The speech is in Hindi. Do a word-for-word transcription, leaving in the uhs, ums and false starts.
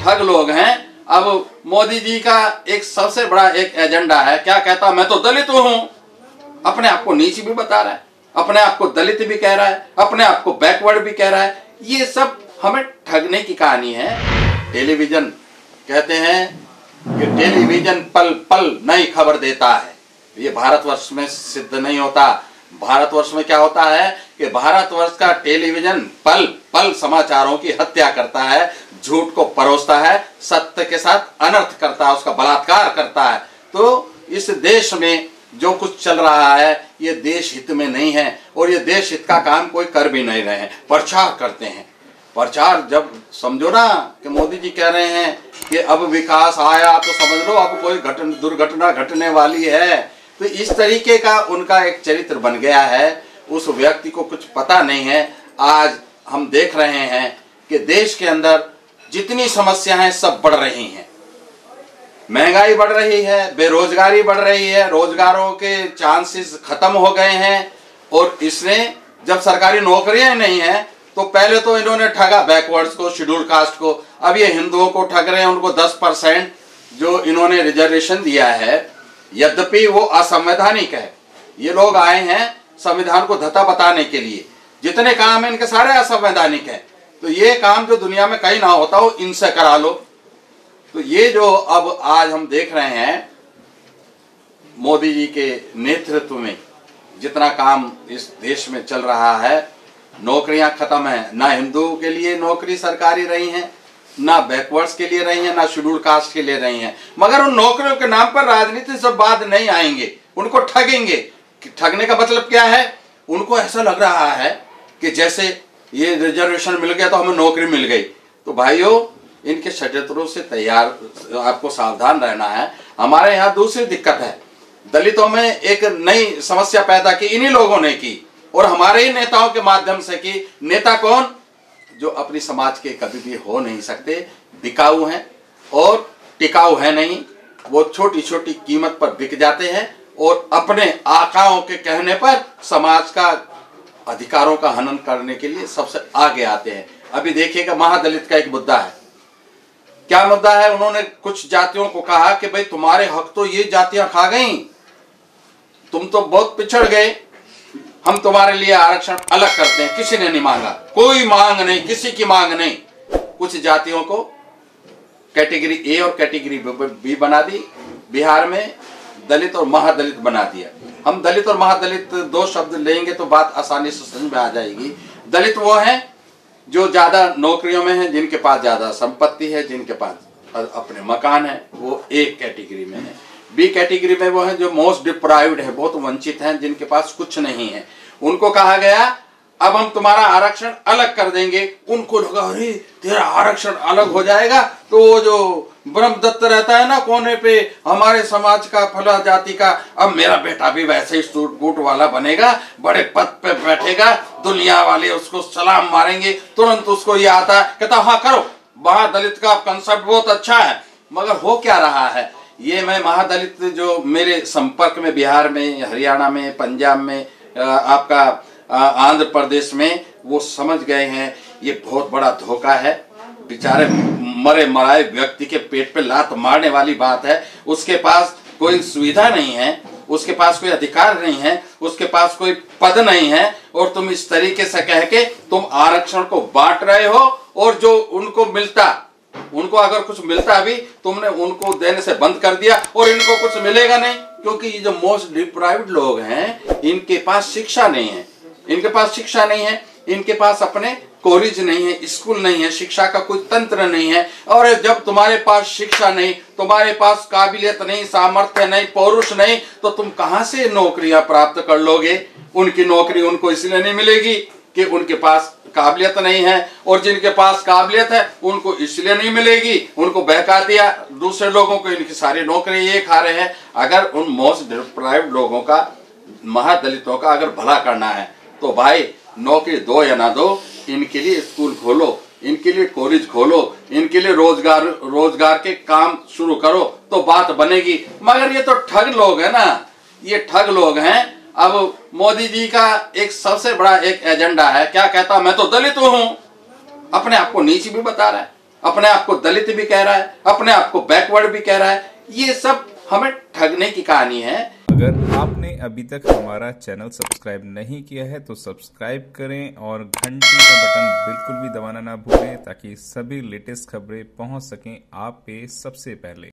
ठग लोग हैं। अब मोदी जी का एक सबसे बड़ा एक एजेंडा है, क्या कहता, मैं तो दलित हूं, अपने आप को नीच भी बता रहा है, अपने आप को दलित भी कह रहा है, अपने आप को बैकवर्ड भी कह रहा है। ये सब हमें ठगने की कहानी है। टेलीविजन कहते हैं कि टेलीविजन पल पल नई खबर देता है। ये भारतवर्ष में सिद्ध नहीं होता। भारतवर्ष में क्या होता है कि भारतवर्ष का टेलीविजन पल पल समाचारों की हत्या करता है, झूठ को परोसता है, सत्य के साथ अनर्थ करता है, उसका बलात्कार करता है। तो इस देश में जो कुछ चल रहा है ये देश हित में नहीं है, और ये देश हित का काम कोई कर भी नहीं रहे हैं, प्रचार करते हैं। प्रचार जब समझो ना कि मोदी जी कह रहे हैं कि अब विकास आया तो समझ लो अब कोई घटन दुर्घटना घटने वाली है। तो इस तरीके का उनका एक चरित्र बन गया है, उस व्यक्ति को कुछ पता नहीं है। आज हम देख रहे हैं कि देश के अंदर जितनी समस्याएं हैं सब बढ़ रही हैं। महंगाई बढ़ रही है, बेरोजगारी बढ़ रही है, रोजगारों के चांसेस खत्म हो गए हैं। और इसने जब सरकारी नौकरियां नहीं है तो पहले तो इन्होंने ठगा बैकवर्ड्स को, शेड्यूल कास्ट को, अब ये हिंदुओं को ठग रहे हैं। उनको दस परसेंट जो इन्होंने रिजर्वेशन दिया है, यद्यपि वो असंवैधानिक है। ये लोग आए हैं संविधान को धता बताने के लिए। जितने काम है इनके सारे असंवैधानिक हैं। तो ये काम जो दुनिया में कहीं ना होता हो इनसे करा लो। तो ये जो अब आज हम देख रहे हैं मोदी जी के नेतृत्व में जितना काम इस देश में चल रहा है, नौकरियां खत्म है। ना हिंदुओं के लिए नौकरी सरकारी रही हैं, ना बैकवर्ड्स के लिए रही हैं, ना शेड्यूल कास्ट के लिए रही हैं। मगर उन नौकरियों के नाम पर राजनीति से बाद नहीं आएंगे, उनको ठगेंगे। ठगने का मतलब क्या है? उनको ऐसा लग रहा है कि जैसे ये रिजर्वेशन मिल गया तो हमें नौकरी मिल गई। तो भाइयों, इनके षड्यंत्रों से तैयार आपको सावधान रहना है। हमारे यहाँ दूसरी दिक्कत है, दलितों में एक नई समस्या पैदा की इन्हीं लोगों ने की, और हमारे ही नेताओं के माध्यम से की। नेता कौन? जो अपनी समाज के कभी भी हो नहीं सकते, बिकाऊ हैं और टिकाऊ है नहीं। वो छोटी छोटी कीमत पर बिक जाते हैं और अपने आकाओं के कहने पर समाज का अधिकारों का हनन करने के लिए सबसे आगे आते हैं। अभी देखिएगा, महादलित का एक मुद्दा है। क्या मुद्दा है? उन्होंने कुछ जातियों को कहा कि भाई तुम्हारे हक तो ये जातियां खा गई, तुम तो बहुत पिछड़ गए, हम तुम्हारे लिए आरक्षण अलग करते हैं। किसी ने नहीं मांगा, कोई मांग नहीं, किसी की मांग नहीं। कुछ जातियों को कैटेगरी ए और कैटेगरी बी बना दी। बिहार में दलित और महादलित बना दिया। हम दलित और महादलित दो शब्द लेंगे तो बात आसानी से समझ में आ जाएगी। दलित वो हैं जो ज्यादा नौकरियों में हैं, जिनके पास ज्यादा संपत्ति है, जिनके पास अपने मकान है, वो एक कैटेगरी में है। बी कैटेगरी में वो हैं जो मोस्ट डिप्राइव्ड है, बहुत वंचित हैं, जिनके पास कुछ नहीं है। उनको कहा गया अब हम तुम्हारा आरक्षण अलग कर देंगे। उनको लगा अरे तेरा आरक्षण अलग हो जाएगा तो वो जो ब्रह्मदत्त रहता है ना कोने पे, हमारे समाज का फला जाति का, अब मेरा बेटा भी वैसे ही सूट बूट वाला बनेगा, बड़े पद पे बैठेगा, दुनिया वाले उसको सलाम मारेंगे। तुरंत उसको ये आता है, कहता हाँ करो, महादलित का कंसेप्ट बहुत अच्छा है। मगर हो क्या रहा है? ये मैं महादलित जो मेरे संपर्क में बिहार में, हरियाणा में, पंजाब में, आपका आंध्र प्रदेश में, वो समझ गए हैं ये बहुत बड़ा धोखा है। बेचारे मरे मराए व्यक्ति के पेट पे लात मारने वाली बात है। उसके पास कोई सुविधा नहीं है, उसके पास कोई अधिकार नहीं है, उसके पास कोई पद नहीं है, और तुम इस तरीके से कह के तुम आरक्षण को बांट रहे हो। और जो उनको मिलता, उनको अगर कुछ मिलता भी, तुमने उनको देने से बंद कर दिया, और इनको कुछ मिलेगा नहीं। क्योंकि ये जो मोस्ट डिप्राइव्ड लोग हैं, इनके पास शिक्षा नहीं है, इनके पास शिक्षा नहीं है, इनके पास अपने कॉलेज नहीं है, स्कूल नहीं है, शिक्षा का कोई तंत्र नहीं है। और जब तुम्हारे पास शिक्षा नहीं, तुम्हारे पास काबिलियत नहीं, सामर्थ्य नहीं, पौरुष नहीं, तो तुम कहां से नौकरियां प्राप्त कर लोगे? उनकी नौकरी उनको इसलिए नहीं मिलेगी कि उनके पास काबिलियत नहीं है, और जिनके पास काबिलियत है उनको इसलिए नहीं मिलेगी, उनको बहका दिया दूसरे लोगों को, इनकी सारी नौकरी ये खा रहे हैं। अगर उन मोस्ट डिप्राइव्ड लोगों का, महादलितों का अगर भला करना है तो भाई नौकरी दो या ना दो, इनके लिए स्कूल खोलो, इनके लिए कॉलेज खोलो, इनके लिए रोजगार रोजगार के काम शुरू करो तो बात बनेगी। मगर ये तो ठग लोग हैं ना, ये ठग लोग हैं। अब मोदी जी का एक सबसे बड़ा एक एजेंडा है, क्या कहता, मैं तो दलित हूं, अपने आप को नीच भी बता रहा है, अपने आप को दलित भी कह रहा है, अपने आप को बैकवर्ड भी कह रहा है। ये सब हमें ठगने की कहानी है। अगर आपने अभी तक हमारा चैनल सब्सक्राइब नहीं किया है तो सब्सक्राइब करें और घंटी का बटन बिल्कुल भी दबाना ना भूलें ताकि सभी लेटेस्ट खबरें पहुंच सकें आप पे सबसे पहले।